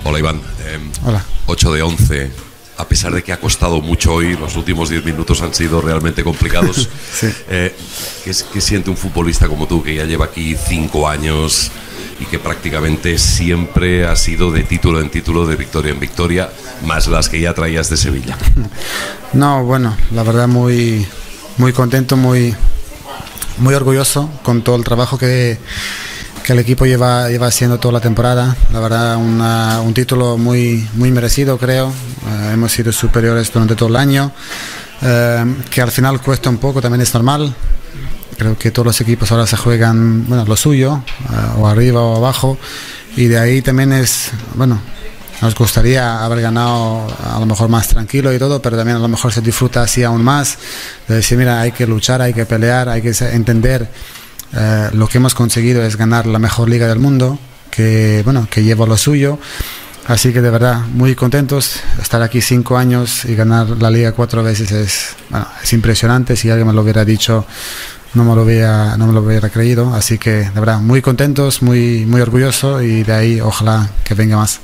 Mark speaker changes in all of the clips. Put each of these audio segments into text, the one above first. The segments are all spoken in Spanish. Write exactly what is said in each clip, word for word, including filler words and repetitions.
Speaker 1: Hola Iván, eh,
Speaker 2: Hola.
Speaker 1: ocho de once, a pesar de que ha costado mucho hoy, los últimos diez minutos han sido realmente complicados.
Speaker 2: Sí.
Speaker 1: eh, ¿qué, ¿Qué siente un futbolista como tú, que ya lleva aquí cinco años y que prácticamente siempre ha sido de título en título, de victoria en victoria, más las que ya traías de Sevilla?
Speaker 2: No, bueno, la verdad muy, muy contento, muy, muy orgulloso con todo el trabajo que, que el equipo lleva, lleva haciendo toda la temporada. La verdad, una, un título muy, muy merecido, creo. Eh, hemos sido superiores durante todo el año, eh, que al final cuesta un poco, también es normal. Creo que todos los equipos ahora se juegan, bueno, lo suyo, eh, o arriba o abajo, y de ahí también es, bueno, nos gustaría haber ganado a lo mejor más tranquilo y todo, pero también a lo mejor se disfruta así aún más, de decir, mira, hay que luchar, hay que pelear, hay que entender eh, lo que hemos conseguido es ganar la mejor liga del mundo, que, bueno, que lleva lo suyo. Así que de verdad, muy contentos. Estar aquí cinco años y ganar la liga cuatro veces es, bueno, es impresionante. Si alguien me lo hubiera dicho, no me lo hubiera, no me lo hubiera creído. Así que de verdad, muy contentos, muy, muy orgullosos, y de ahí ojalá que venga más.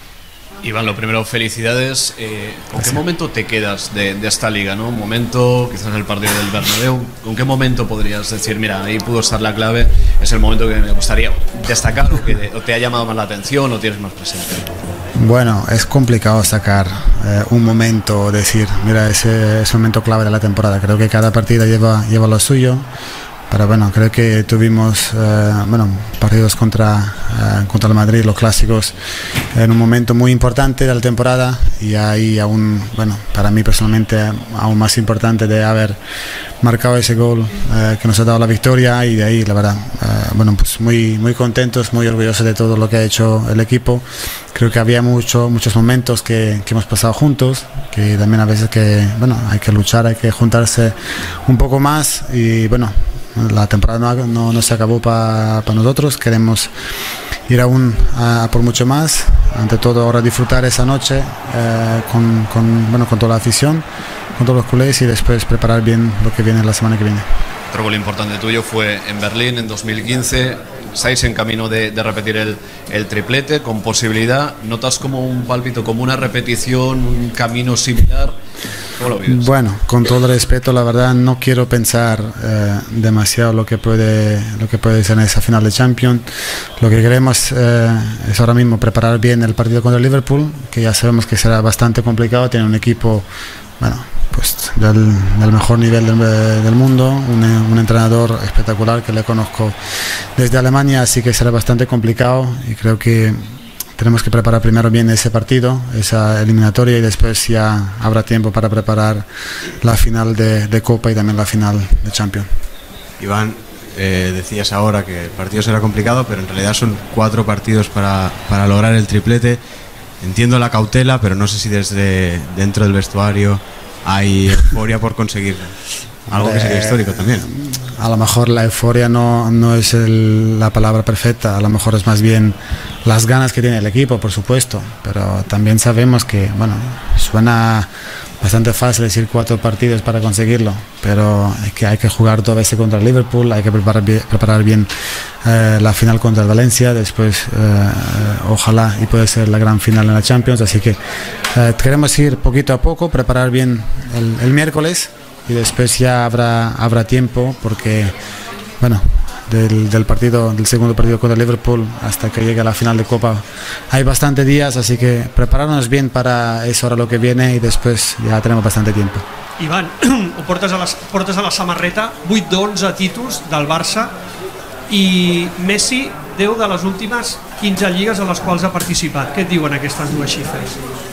Speaker 3: Iván, lo primero, felicidades. Eh, ¿Con qué momento te quedas de, de esta liga, ¿no? Un momento, quizás el partido del Bernabéu. ¿Con qué momento podrías decir, mira, ahí pudo estar la clave? Es el momento que me gustaría destacar, o que o te ha llamado más la atención, o tienes más presente.
Speaker 2: Bueno, es complicado sacar eh, un momento, decir, mira, ese es un momento clave de la temporada. Creo que cada partida lleva, lleva lo suyo. Pero bueno, creo que tuvimos eh, bueno, partidos contra, eh, contra el Madrid, los clásicos, en un momento muy importante de la temporada, y ahí aún, bueno, para mí personalmente aún más importante de haber marcado ese gol eh, que nos ha dado la victoria, y de ahí la verdad, eh, bueno, pues muy, muy contentos, muy orgullosos de todo lo que ha hecho el equipo. Creo que había mucho, muchos momentos que, que hemos pasado juntos, que también a veces que, bueno, hay que luchar, hay que juntarse un poco más, y bueno, la temporada no, no, no se acabó para pa nosotros, queremos ir aún a, a por mucho más. Ante todo ahora disfrutar esa noche eh, con, con, bueno, con toda la afición, con todos los culés, y después preparar bien lo que viene la semana que viene.
Speaker 3: Otro gol importante tuyo fue en Berlín en dos mil quince. Estáis en camino de, de repetir el, el triplete con posibilidad. ¿Notas como un pálpito, como una repetición, un camino similar? ¿Cómo lo vives?
Speaker 2: Bueno, con todo el respeto, la verdad no quiero pensar eh, demasiado lo que puede lo que puede ser en esa final de Champions. Lo que queremos eh, es ahora mismo preparar bien el partido contra el Liverpool, que ya sabemos que será bastante complicado. Tiene un equipo, bueno, pues del, del mejor nivel del, del mundo, un, un entrenador espectacular que le conozco desde Alemania, así que será bastante complicado, y creo que tenemos que preparar primero bien ese partido, esa eliminatoria, y después ya habrá tiempo para preparar la final de, de Copa y también la final de Champions.
Speaker 4: Iván, eh, decías ahora que el partido será complicado, pero en realidad son cuatro partidos para, para lograr el triplete. Entiendo la cautela, pero no sé si desde dentro del vestuario hay euforia por conseguir algo que sería histórico también.
Speaker 2: A lo mejor la euforia no, no es el, la palabra perfecta, a lo mejor es más bien las ganas que tiene el equipo, por supuesto, pero también sabemos que, bueno, suena bastante fácil decir cuatro partidos para conseguirlo, pero hay que, hay que jugar dos veces contra el Liverpool, hay que preparar bien, preparar bien eh, la final contra el Valencia, después eh, ojalá y puede ser la gran final en la Champions, así que eh, queremos ir poquito a poco, preparar bien el, el miércoles, y después ya habrá, habrá tiempo, porque bueno, del, del partido, del segundo partido contra el Liverpool hasta que llegue a la final de Copa hay bastante días, así que prepararnos bien para eso ahora lo que viene, y después ya tenemos bastante tiempo.
Speaker 5: Ivan, ho portes a, les, portes a la samarreta, vuit d'onze títols del Barça, i Messi deu de les últimes quinze lligues a les quals ha participat. Què et diuen aquestes dues xifres?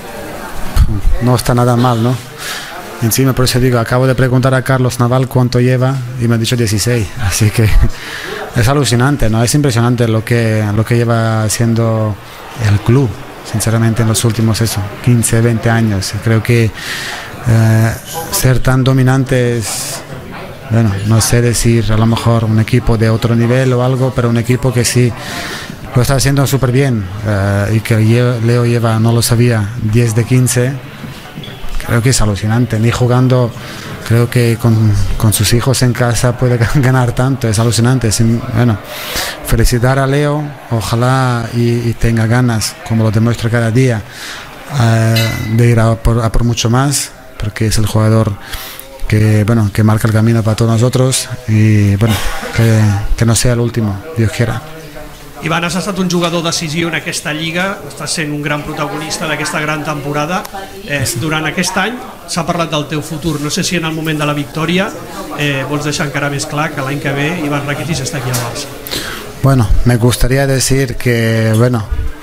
Speaker 2: No está nada mal, ¿no? Encima, por eso digo, acabo de preguntar a Carlos Naval cuánto lleva y me ha dicho dieciséis, así que es alucinante, ¿no? Es impresionante lo que, lo que lleva haciendo el club, sinceramente, en los últimos eso, quince, veinte años. Creo que eh, ser tan dominante es, bueno, no sé decir, a lo mejor un equipo de otro nivel o algo, pero un equipo que sí lo está haciendo súper bien, eh, y que Leo lleva, no lo sabía, diez de quince, creo que es alucinante. Ni jugando, creo que con, con sus hijos en casa puede ganar tanto, es alucinante. Es, bueno, felicitar a Leo, ojalá y, y tenga ganas, como lo demuestra cada día, eh, de ir a por, a por mucho más, porque es el jugador que, bueno, que marca el camino para todos nosotros, y bueno, que, que no sea el último, Dios quiera.
Speaker 5: Ivan, has estat un jugador decisiu en aquesta lliga, estàs sent un gran protagonista d'aquesta gran temporada. Eh, durant aquest any s'ha parlat del teu futur, no sé si en el moment de la victòria eh, vols deixar encara més clar que l'any que ve Ivan Rakitic està aquí al Barça.
Speaker 2: Bueno, me gustaría decir que, bueno,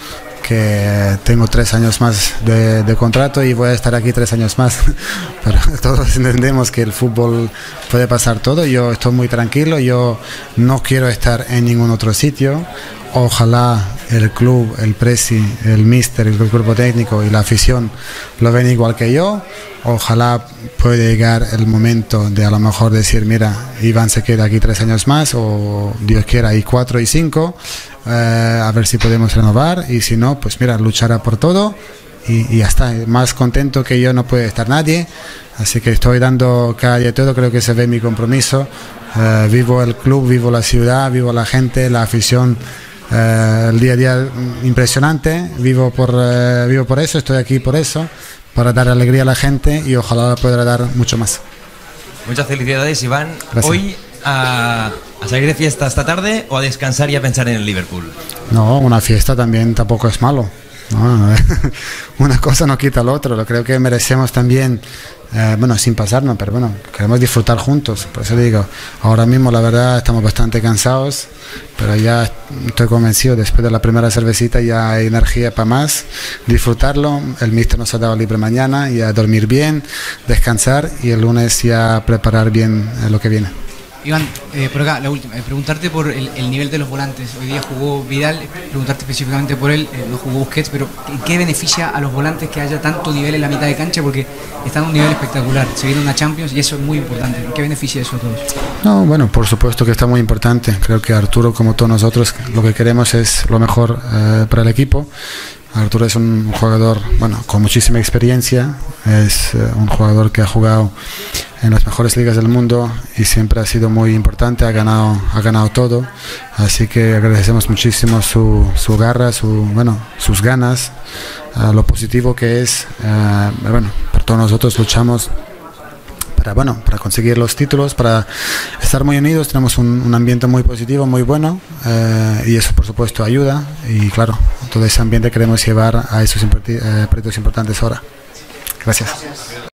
Speaker 2: que tengo tres años más de, de contrato y voy a estar aquí tres años más, pero todos entendemos que el fútbol puede pasar todo. Yo estoy muy tranquilo, yo no quiero estar en ningún otro sitio. Ojalá el club, el presi, el míster, el cuerpo técnico y la afición lo ven igual que yo. Ojalá pueda llegar el momento de a lo mejor decir, mira, Iván se queda aquí tres años más, o Dios quiera y cuatro y cinco, eh, a ver si podemos renovar, y si no, pues mira, luchará por todo y, y ya está. Más contento que yo no puede estar nadie, así que estoy dando cada día todo, creo que se ve mi compromiso. Eh, vivo el club, vivo la ciudad, vivo la gente, la afición. Uh, el día a día impresionante, vivo por, uh, vivo por eso, estoy aquí por eso, para dar alegría a la gente y ojalá pueda dar mucho más.
Speaker 6: Muchas felicidades, Iván.
Speaker 2: Gracias.
Speaker 6: Hoy a, a salir de fiesta esta tarde o a descansar y a pensar en el Liverpool.
Speaker 2: No, una fiesta también tampoco es malo, ¿no? Una cosa no quita lo otro. Lo creo que merecemos también, eh, bueno, sin pasarnos, pero bueno, queremos disfrutar juntos. Por eso digo, ahora mismo la verdad estamos bastante cansados, pero ya estoy convencido, después de la primera cervecita ya hay energía para más, disfrutarlo. El míster nos ha dado libre mañana y a dormir bien, descansar, y el lunes ya preparar bien eh, lo que viene.
Speaker 7: Iván, eh, por acá, la última, eh, preguntarte por el, el nivel de los volantes. Hoy día jugó Vidal, preguntarte específicamente por él, eh, no jugó Busquets, pero ¿en qué beneficia a los volantes que haya tanto nivel en la mitad de cancha? Porque están a un nivel espectacular, se viene una Champions y eso es muy importante. ¿En qué beneficia eso a todos?
Speaker 2: No, bueno, por supuesto que está muy importante. Creo que Arturo, como todos nosotros, lo que queremos es lo mejor eh, para el equipo. Arturo es un jugador, bueno, con muchísima experiencia, es eh, un jugador que ha jugado en las mejores ligas del mundo y siempre ha sido muy importante, ha ganado, ha ganado todo, así que agradecemos muchísimo su, su garra, su, bueno, sus ganas, uh, lo positivo que es, uh, bueno, por todos nosotros luchamos para, bueno, para conseguir los títulos, para estar muy unidos. Tenemos un, un ambiente muy positivo, muy bueno, eh, y eso por supuesto ayuda, y claro, todo ese ambiente queremos llevar a esos eh, proyectos importantes ahora. Gracias.